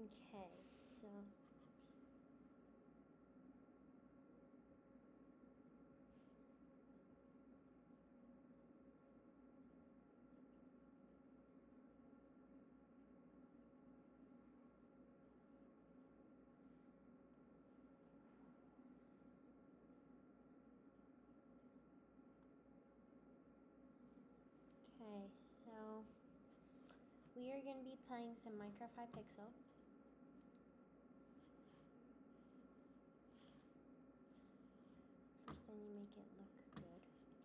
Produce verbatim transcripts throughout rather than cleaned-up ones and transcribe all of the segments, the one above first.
Okay, so okay, so we are going to be playing some Minecraft Hypixel. First, then you make it look good.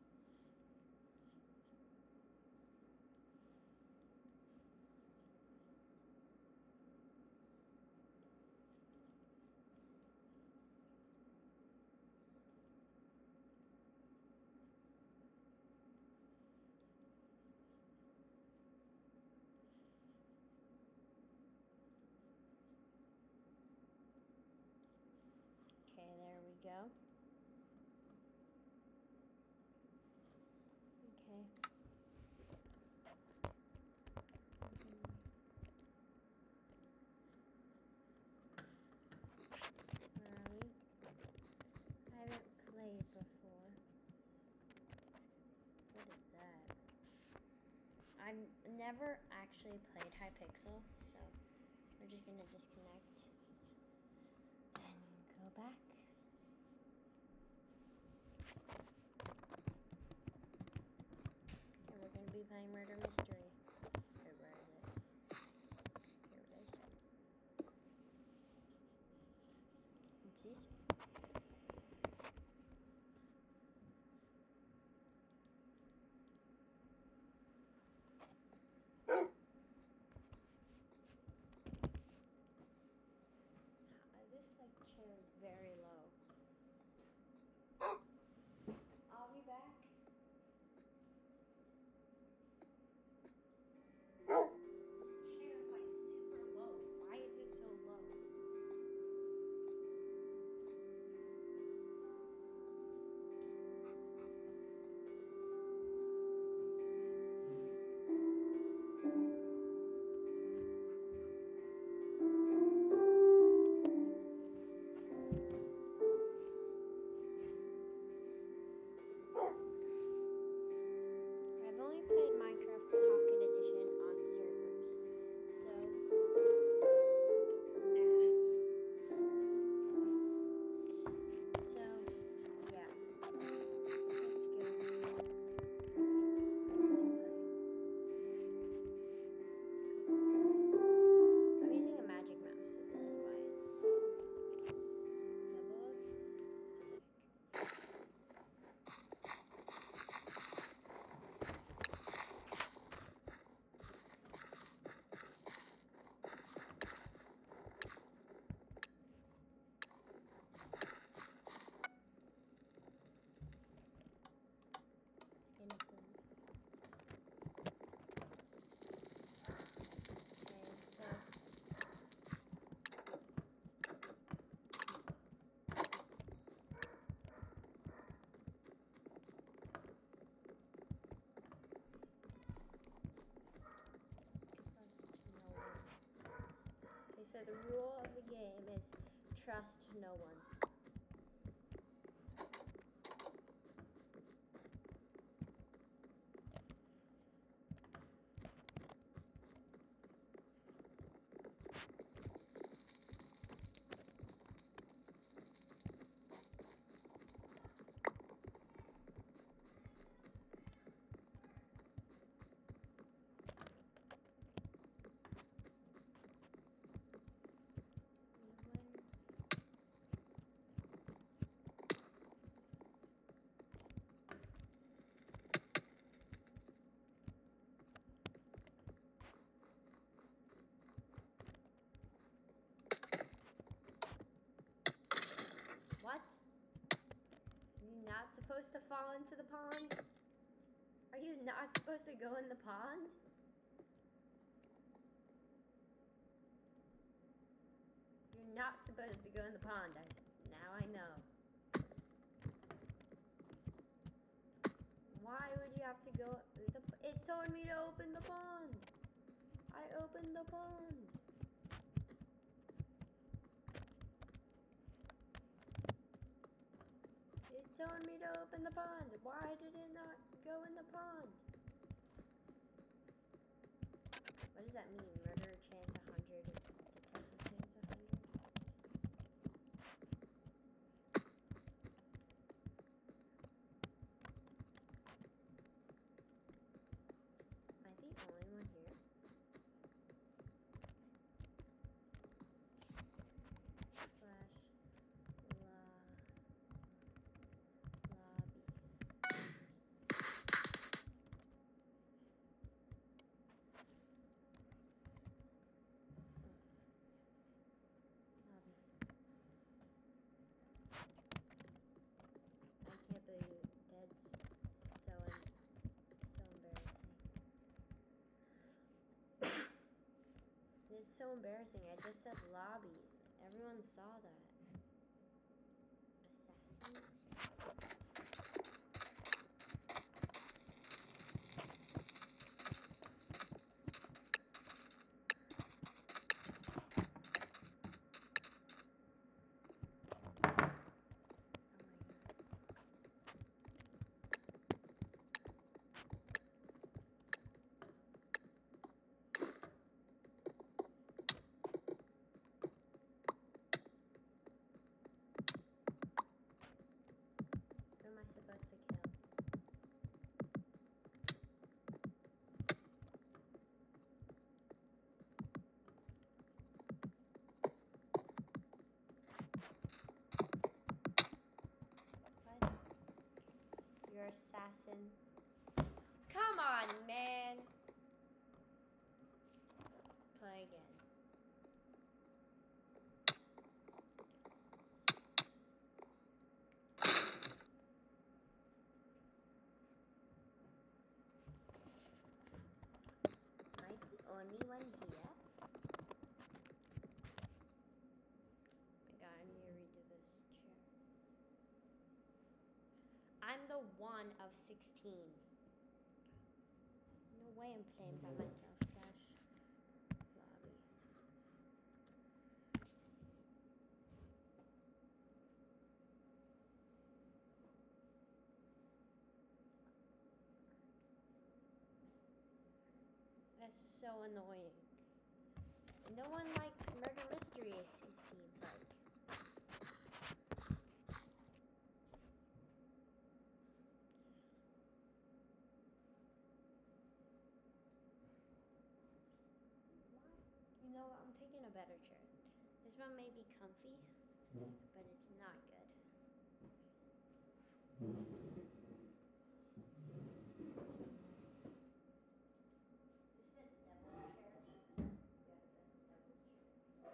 Okay, there we go. Okay. Where are we? I haven't played before. What is that? I've never actually played Hypixel, so we're just gonna disconnect and go back. And we're gonna be playing Murder Mystery. Wait, where is it? Here it is. Oopsies. This like chair is very low. I'll be back. This chair is like super low. Why is it so low? I've only played Minecraft Pocket Edition on servers, so ah. So yeah, let's go. I'm using a magic mouse, so this is why it's so double up. Innocent. Okay, so Okay, so the rule of the game is trust no one. What? Are you not supposed to fall into the pond? Are you not supposed to go in the pond? You're not supposed to go in the pond. I, now I know. Why would you have to go? The, it told me to open the pond. I opened the pond. telling me to open the pond. Why did it not go in the pond? What does that mean? Murder chance one hundred, detective chance one hundred? Am I the only one here? Slash la lobby. Lobby. I can't believe that's so em- so embarrassing. It's so embarrassing. I just said lobby. Everyone saw that. Assassins? Oh my god. Who am I supposed to kill? What? You're assassin. Come on, man! Play again. Am I the only one here? My god, I need to redo this chair. I'm the one of sixteen. No way I'm playing by myself. Slash lobby. That's so annoying. No one likes murder mysteries, it seems like. You know what? I'm taking a better chair. This one may be comfy, but it's not good. Is this the devil's chair? Yeah, the devil's chair.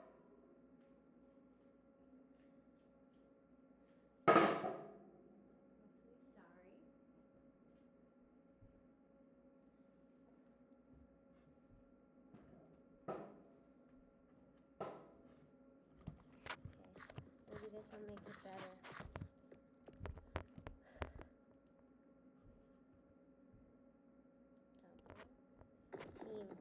Awfully sorry. Okay, maybe this one makes it better. Double. Teams.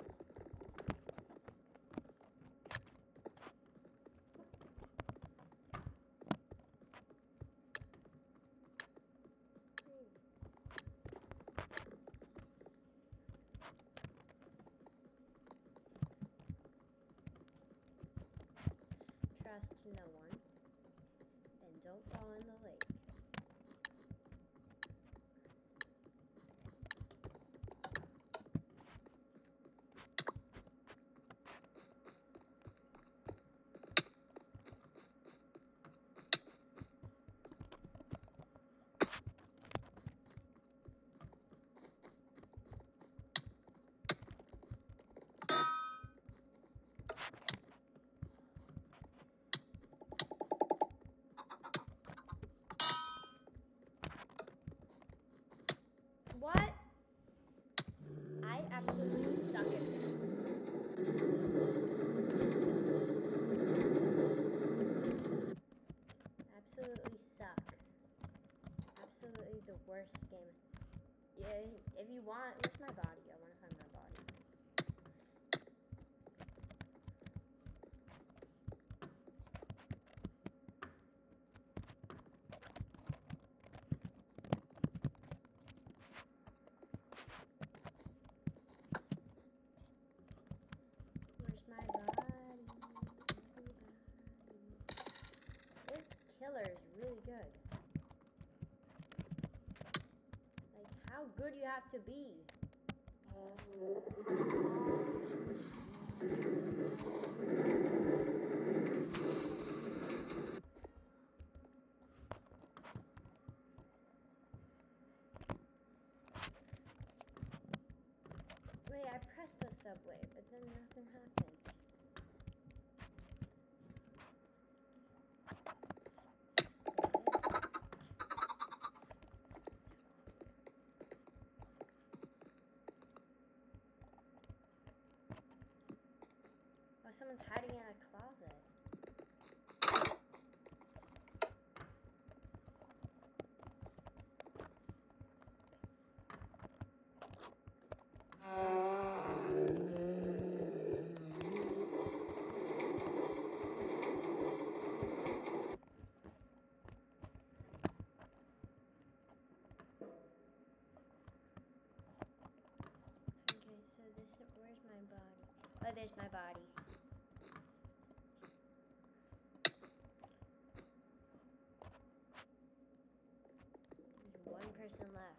Trust no one, and don't fall in the lake. What? I absolutely suck at this. Absolutely suck. Absolutely the worst game. Yeah, if you want, where's my body? I want to find my body. killer is really good. Like, how good you have to be. Wait, I pressed the subway, but then nothing happened. Oh, someone's hiding in a closet. Okay, so this, where's my body? Oh, there's my body. There's one person left.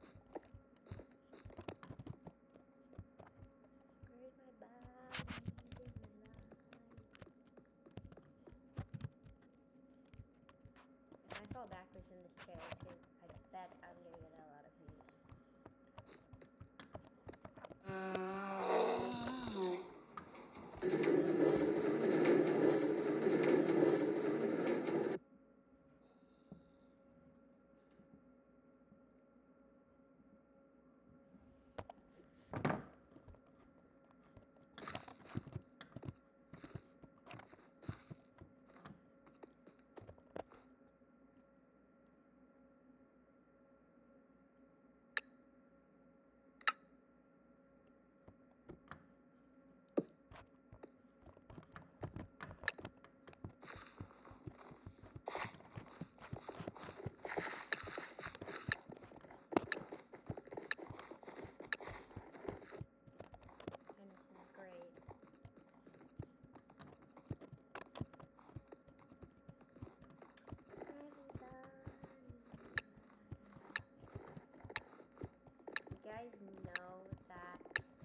Where's my body? Where's my body? If I fall backwards in this chair, it's gonna, I bet I'm gonna get a lot of views. Henderson, great. You guys know that.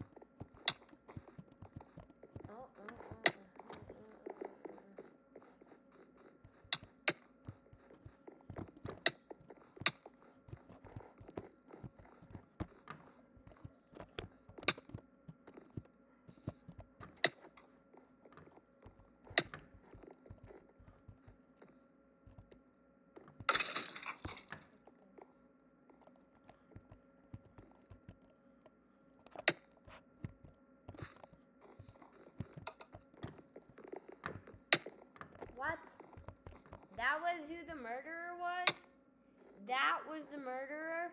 Oh, oh, oh, oh, oh, oh, oh, What? That was who the murderer was? That was the murderer?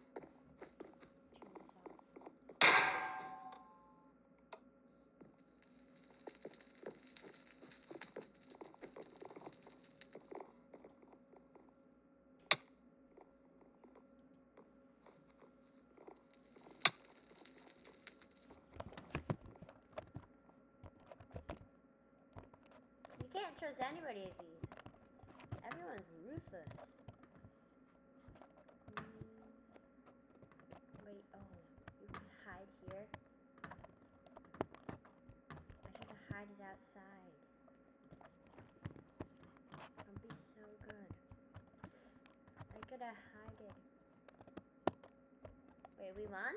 You can't trust anybody at these. Everyone's ruthless. Mm. Wait, oh, you can hide here. I should have hide it outside. Don't be so good. I could have hide it. Wait, we won?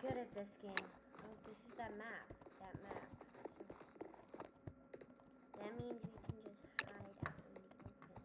good at this game. Oh, this is that map. That map. So that means we can just hide out in the open.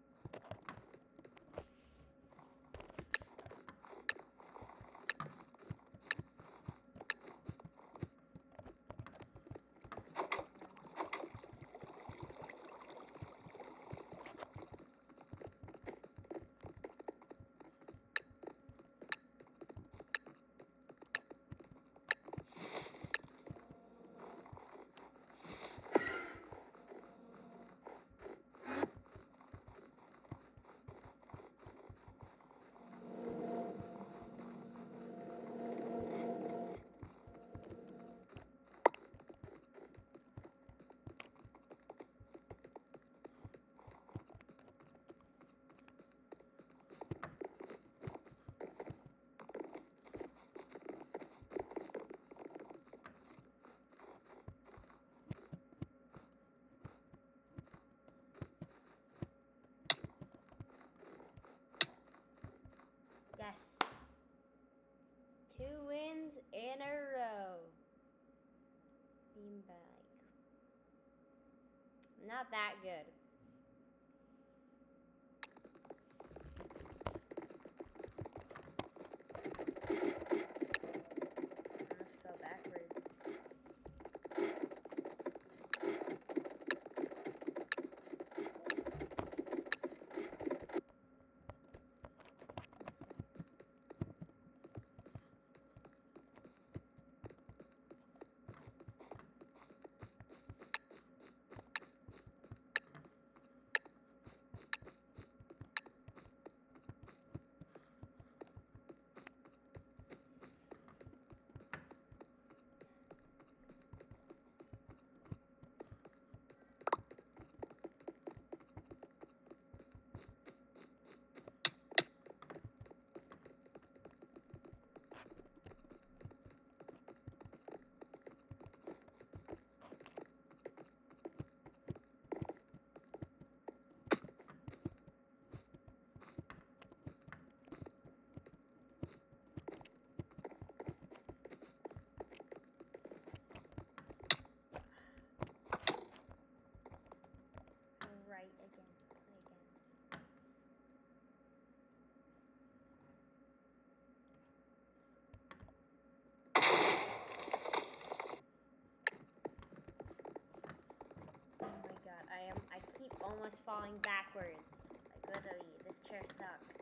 Yes. Two wins in a row. Beanbag. Not that good. Let's go backwards. Right again. Again. Oh my god, I am I keep almost falling backwards. Like literally, this chair sucks.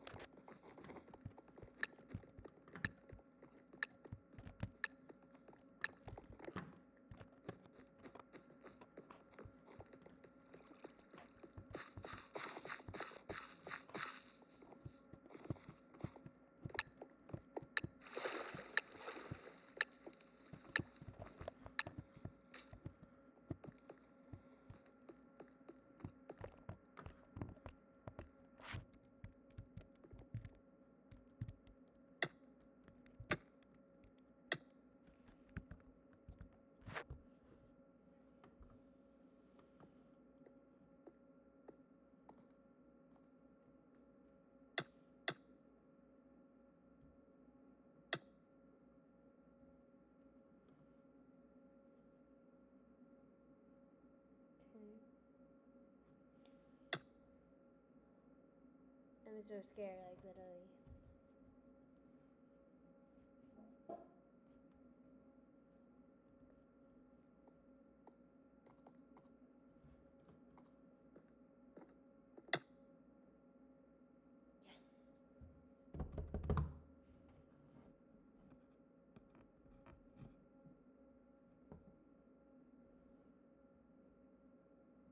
I'm so scared, like literally.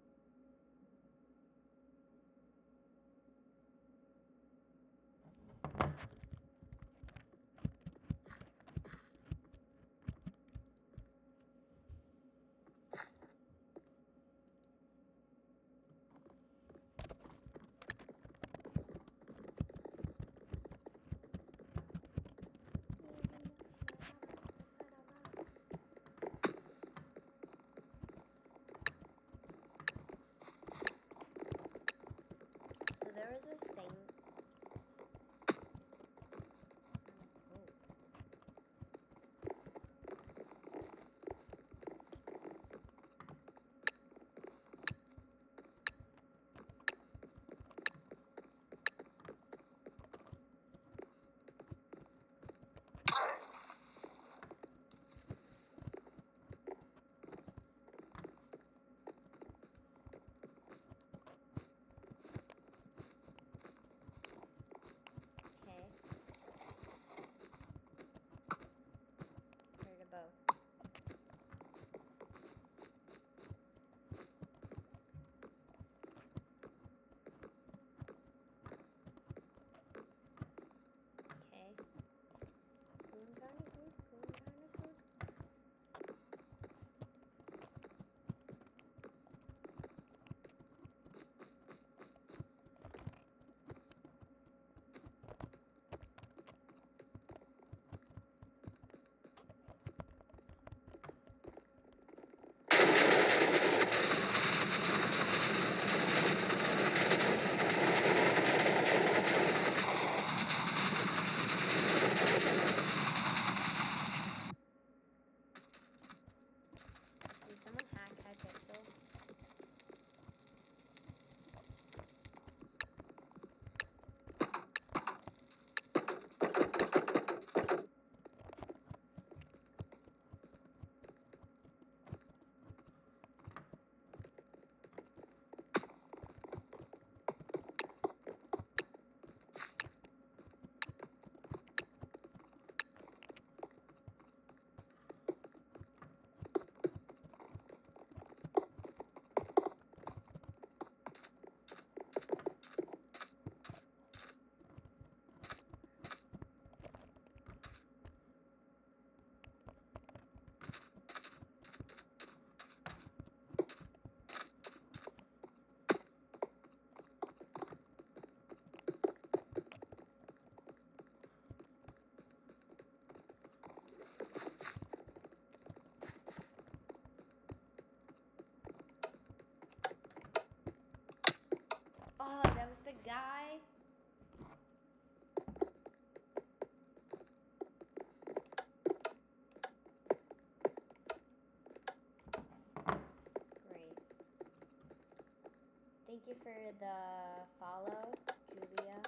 Yes. guy. Great. Thank you for the follow, Julia.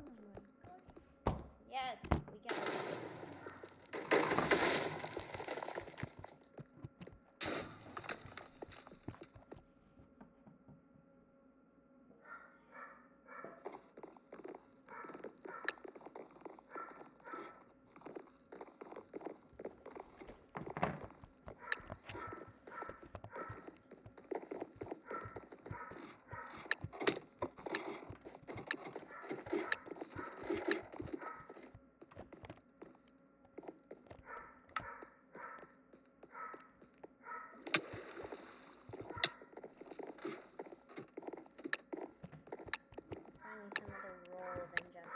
my god. Yes, we got it. Some other role than just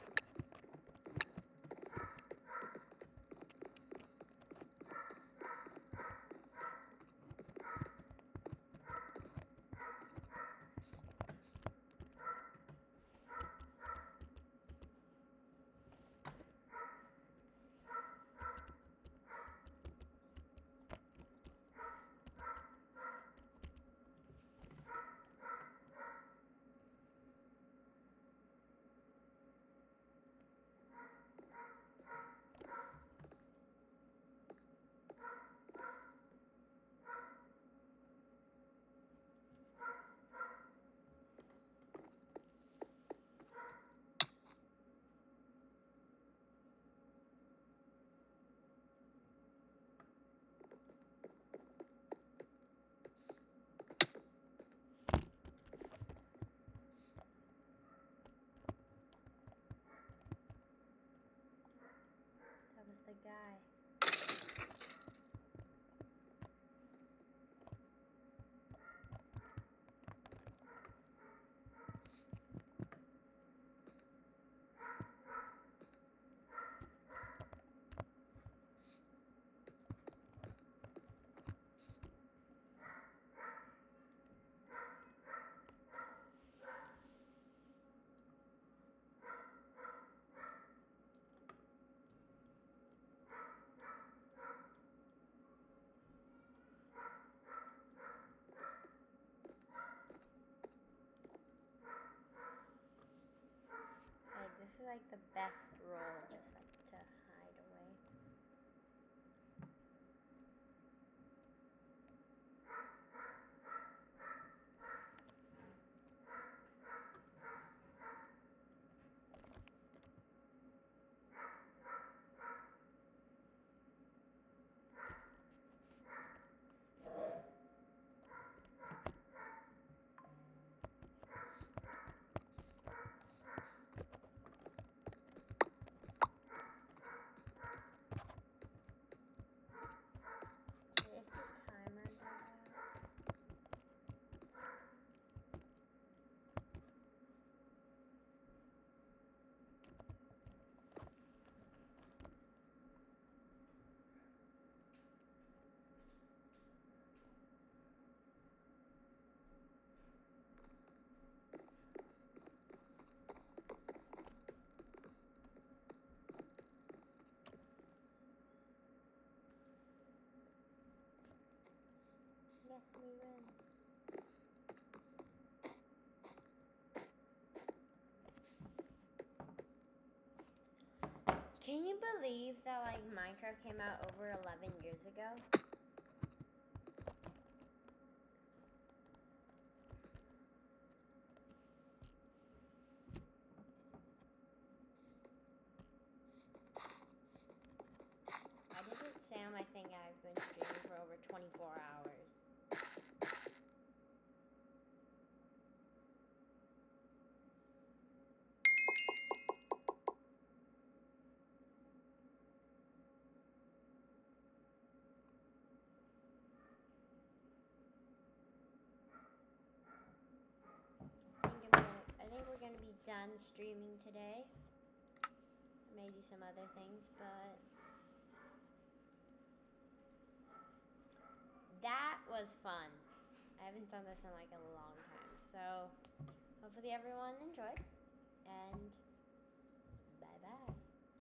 that was the guy. This is like the best role, just like to hide away. Yes, we win. Can you believe that like Minecraft came out over eleven years ago? I didn't Sam, I think I've been streaming for over twenty-four hours. I think, I'm gonna, I think we're gonna be done streaming today. Maybe some other things, but that was fun. I haven't done this in like a long time, so hopefully everyone enjoyed, and